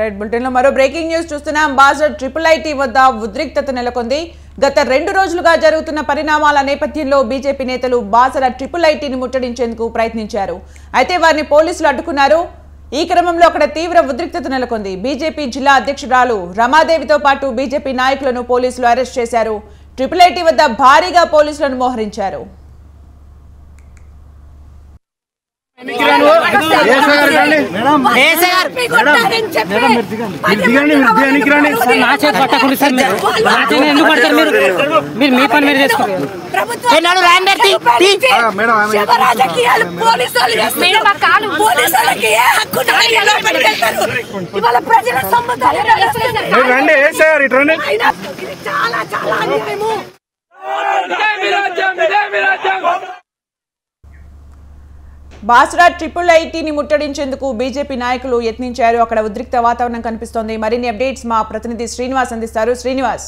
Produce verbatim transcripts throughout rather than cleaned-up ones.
Right bulletin లో మరో breaking news చూస్తున్నాం. బాసర ట్రిపుల్ ఐటీ వద్ద ఉద్రిక్తత నెలకొంది. గత రెండు రోజులుగా జరుగుతున్న పరిణామాల నేపథ్యంలో బీజేపీ నేతలు బాసర ట్రిపుల్ ఐటీని ముట్టడించేందుకు ప్రయత్నించారు. అయితే వారిని పోలీసులు అడ్డుకున్నారు. ఈ క్రమంలో అక్కడ తీవ్ర ఉద్రిక్తత నెలకొంది. బీజేపీ జిల్లా అధ్యక్షురాలు రమాదేవితో పాటు బీజేపీ నాయకులను పోలీసులు అరెస్ట్ చేశారు. ట్రిపుల్ ఐటీ వద్ద భారీగా పోలీసులను మోహరించారు. బాసర ట్రిపుల్ ఐటీని ముట్టడించేందుకు బీజేపీ నాయకులు యత్నించారు. అక్కడ ఉద్రిక్త వాతావరణం కనిపిస్తోంది. మరిన్ని అప్డేట్స్ మా ప్రతినిధి శ్రీనివాస్ అందిస్తారు. శ్రీనివాస్,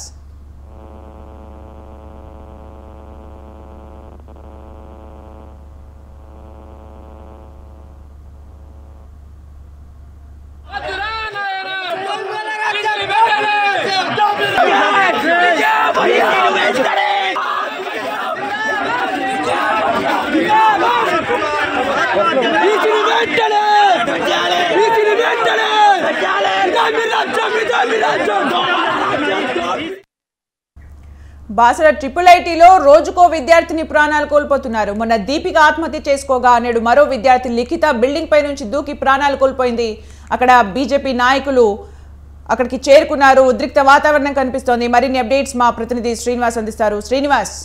బాసర ట్రిపుల్ ఐటీలో రోజుకో విద్యార్థిని ప్రాణాలు కోల్పోతున్నారు. మొన్న దీపిక ఆత్మహత్య చేసుకోగా నేడు మరో విద్యార్థి లిఖిత బిల్డింగ్ పై నుంచి దూకి ప్రాణాలు కోల్పోయింది. అక్కడ బీజేపీ నాయకులు అక్కడికి చేరుకున్నారు. ఉద్రిక్త వాతావరణం కనిపిస్తోంది. మరిన్ని అప్డేట్స్ మా ప్రతినిధి శ్రీనివాస్ అందిస్తారు. శ్రీనివాస్,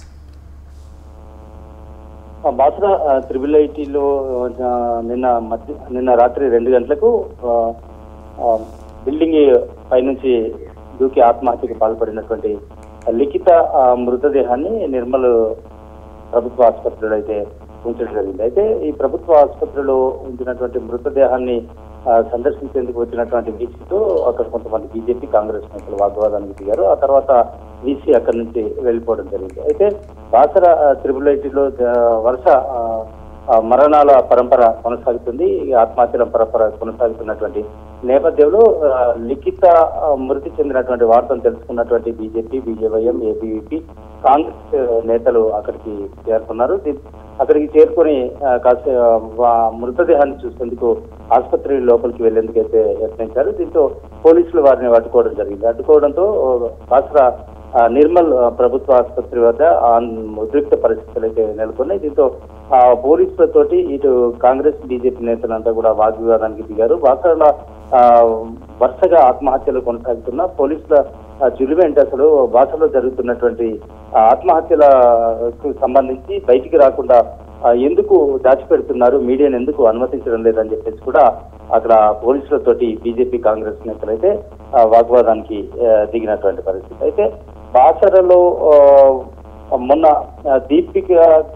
బాసర త్రిబుల్ ఐటీలో నిన్న మధ్య నిన్న రాత్రి రెండు గంటలకు బిల్డింగ్ పైనుంచి దూకి ఆత్మహత్యకు పాల్పడినటువంటి లిఖిత మృతదేహాన్ని నిర్మల్ ప్రభుత్వ ఆసుపత్రిలో అయితే ఉంచడం జరిగింది. అయితే ఈ ప్రభుత్వ ఆసుపత్రిలో ఉంచినటువంటి మృతదేహాన్ని సందర్శించేందుకు వచ్చినటువంటి వీసీతో అక్కడ కొంతమంది బీజేపీ కాంగ్రెస్ నేతలు వాగ్వాదానికి దిగారు. ఆ తర్వాత వీసీ అక్కడి నుంచి వెళ్ళిపోవడం జరిగింది. అయితే బాసర త్రిబుల్ ఐటీలో వరుస మరణాల పరంపర కొనసాగుతుంది. ఆత్మహత్యల పరంపర కొనసాగుతున్నటువంటి నేపథ్యంలో లిఖిత మృతి చెందినటువంటి వార్తను తెలుసుకున్నటువంటి బీజేపీ, బీజేవైఎం, ఏబీవీపీ, కాంగ్రెస్ నేతలు అక్కడికి చేరుకున్నారు. అక్కడికి చేరుకుని కాసే మృతదేహాన్ని చూసేందుకు ఆసుపత్రి లోపలికి వెళ్లేందుకైతే యత్నించారు. దీంతో పోలీసులు వారిని అడ్డుకోవడం జరిగింది. అడ్డుకోవడంతో బాసర నిర్మల్ ప్రభుత్వ ఆసుపత్రి వద్ద ఉద్రిక్త పరిస్థితులు అయితే నెలకొన్నాయి. దీంతో పోలీసులతోటి ఇటు కాంగ్రెస్, బీజేపీ నేతలంతా కూడా వాగ్వివాదానికి దిగారు. బాసరలో వరుసగా ఆత్మహత్యలు కొనసాగుతున్న పోలీసుల జులువేంటి అసలు బాసరలో జరుగుతున్నటువంటి ఆత్మహత్యలకు సంబంధించి బయటికి రాకుండా ఎందుకు దాచిపెడుతున్నారు, మీడియాను ఎందుకు అనుమతించడం లేదని చెప్పేసి కూడా అక్కడ పోలీసులతోటి బీజేపీ, కాంగ్రెస్ నేతలు అయితే వాగ్వాదానికి దిగినటువంటి పరిస్థితి. అయితే బాసరలో మొన్న దీపిక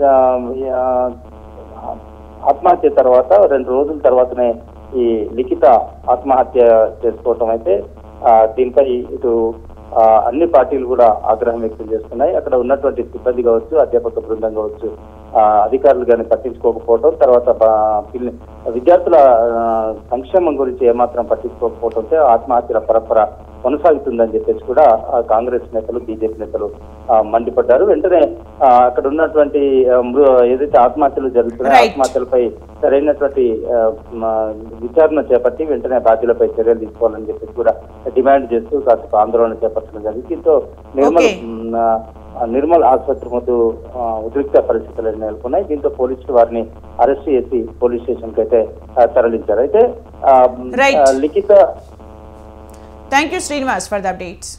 ఆత్మహత్య తర్వాత రెండు రోజుల తర్వాతనే ఈ లిఖిత ఆత్మహత్య చేసుకోవటం అయితే దీనిపై ఇటు అన్ని పార్టీలు కూడా ఆగ్రహం వ్యక్తం చేస్తున్నాయి. అక్కడ ఉన్నటువంటి సిబ్బంది కావచ్చు, అధ్యాపక బృందం కావచ్చు, అధికారులు కానీ పట్టించుకోకపోవటం, తర్వాత విద్యార్థుల సంక్షేమం గురించి ఏమాత్రం పట్టించుకోకపోవడంతో ఆత్మహత్యల పరంపర కొనసాగుతుందని చెప్పేసి కూడా కాంగ్రెస్ నేతలు, బీజేపీ నేతలు మండిపడ్డారు. వెంటనే అక్కడ ఉన్నటువంటి ఏదైతే ఆత్మహత్యలు జరుగుతున్నాయో ఆత్మహత్యలపై సరైనటువంటి విచారణ చేపట్టి వెంటనే బాధ్యులపై చర్యలు తీసుకోవాలని చెప్పేసి కూడా డిమాండ్ చేస్తూ కాసేపు ఆందోళన చేపట్టడం జరిగింది. దీంతో నిర్మల్ నిర్మల్ ఆసుపత్రి ముందు ఉద్రిక్త పరిస్థితులు నెలకొన్నాయి. దీంతో పోలీసులు వారిని అరెస్ట్ చేసి పోలీస్ స్టేషన్ కి అయితే తరలించారు. అయితే లిఖిత Thank you, Srinivas, for the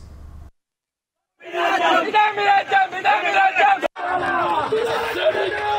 updates.